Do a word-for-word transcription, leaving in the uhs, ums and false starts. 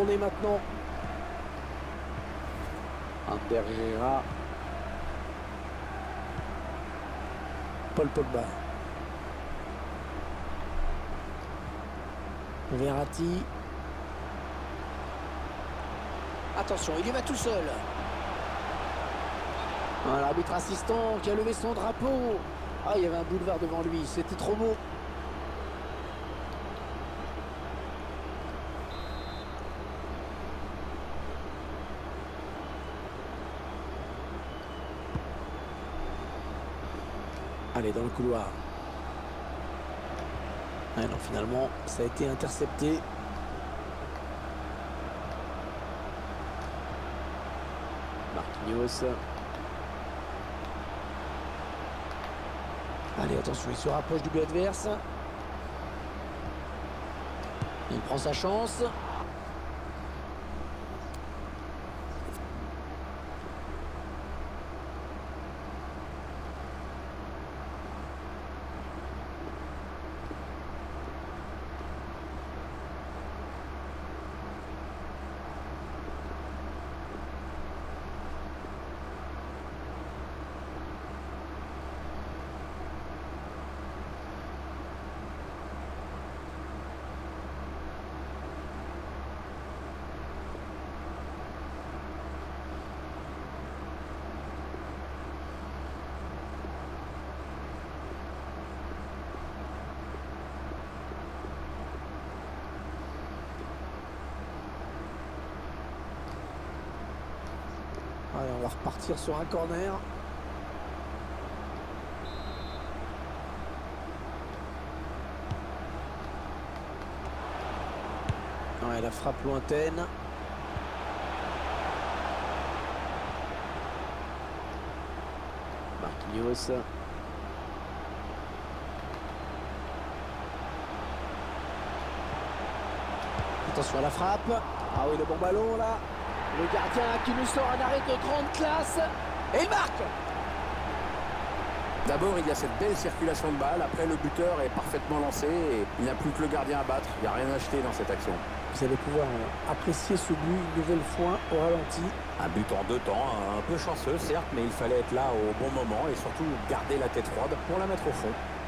contourner maintenant. Ander Herrera. Paul Pogba. Verratti. Attention, il y va tout seul. Ah, l'arbitre assistant qui a levé son drapeau. Ah, il y avait un boulevard devant lui, c'était trop beau. Allez, dans le couloir. Ah non, finalement, ça a été intercepté. Marquinhos. Allez, attention, il se rapproche du but adverse. Il prend sa chance. Allez, on va repartir sur un corner. Ouais, la frappe lointaine. Marquinhos. Attention à la frappe. Ah oui, le bon ballon là. Le gardien qui nous sort un arrêt de grande classe. Et il marque. D'abord, il y a cette belle circulation de balle. Après, le buteur est parfaitement lancé. Et il n'y a plus que le gardien à battre. Il n'y a rien à acheter dans cette action. Vous allez pouvoir apprécier ce but une nouvelle fois au ralenti. Un but en deux temps, un peu chanceux certes, mais il fallait être là au bon moment et surtout garder la tête froide pour la mettre au fond.